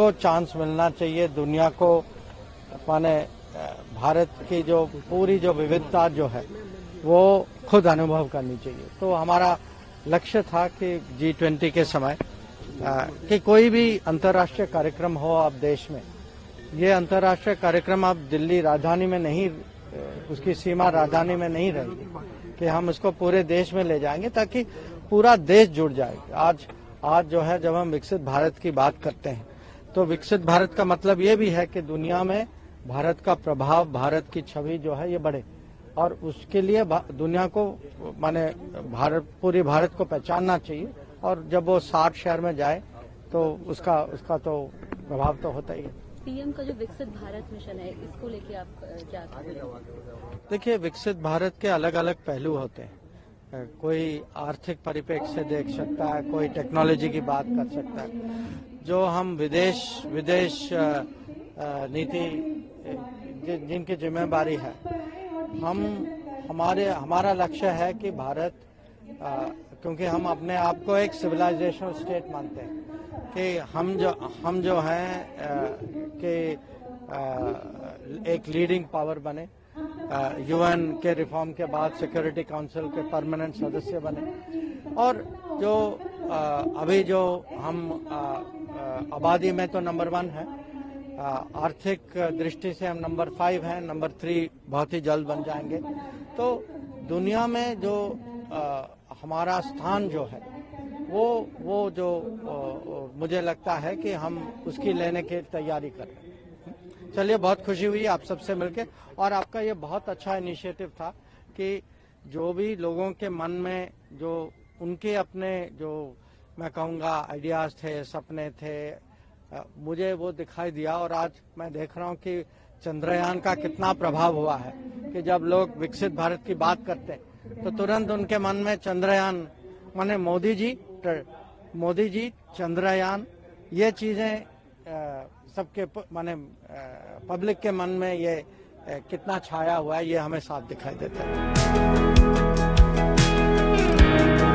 सबको चांस मिलना चाहिए, दुनिया को माने भारत की जो पूरी जो विविधता जो है वो खुद अनुभव करनी चाहिए। तो हमारा लक्ष्य था कि G20 के समय कि कोई भी अंतर्राष्ट्रीय कार्यक्रम हो आप देश में, ये अंतर्राष्ट्रीय कार्यक्रम आप दिल्ली राजधानी में नहीं, उसकी सीमा राजधानी में नहीं रहेगी, कि हम इसको पूरे देश में ले जाएंगे ताकि पूरा देश जुड़ जाए। आज जो है जब हम विकसित भारत की बात करते हैं तो विकसित भारत का मतलब ये भी है कि दुनिया में भारत का प्रभाव, भारत की छवि जो है ये बढ़े, और उसके लिए दुनिया को माने पूरी भारत को पहचानना चाहिए, और जब वो 60 शहर में जाए तो उसका तो प्रभाव तो होता ही है। पीएम का जो विकसित भारत मिशन है, इसको लेके आप क्या कहते हैं? देखिए, विकसित भारत के अलग अलग पहलू होते हैं। कोई आर्थिक परिप्रेक्ष्य से देख सकता है, कोई टेक्नोलॉजी की बात कर सकता है। जो हम विदेश नीति जिनकी जिम्मेदारी है, हमारा लक्ष्य है कि भारत, क्योंकि हम अपने आप को एक सिविलाइजेशनल स्टेट मानते हैं कि हम जो हैं कि एक लीडिंग पावर बने, यूएन के रिफॉर्म के बाद सिक्योरिटी काउंसिल के परमानेंट सदस्य बने, और जो अभी जो हम आबादी में तो नंबर 1 है, आर्थिक दृष्टि से हम नंबर 5 हैं, नंबर 3 बहुत ही जल्द बन जाएंगे। तो दुनिया में जो हमारा स्थान जो है वो जो मुझे लगता है कि हम उसकी लेने की तैयारी कर रहे हैं। चलिए, बहुत खुशी हुई आप सबसे मिलके, और आपका ये बहुत अच्छा इनिशिएटिव था कि जो भी लोगों के मन में जो उनके अपने जो मैं कहूँगा आइडियाज थे, सपने थे, मुझे वो दिखाई दिया। और आज मैं देख रहा हूँ कि चंद्रयान का कितना प्रभाव हुआ है कि जब लोग विकसित भारत की बात करते हैं तो तुरंत उनके मन में चंद्रयान माने मोदी जी चंद्रयान, ये चीजें सबके माने पब्लिक के मन में ये कितना छाया हुआ है, ये हमें साफ दिखाई देता है।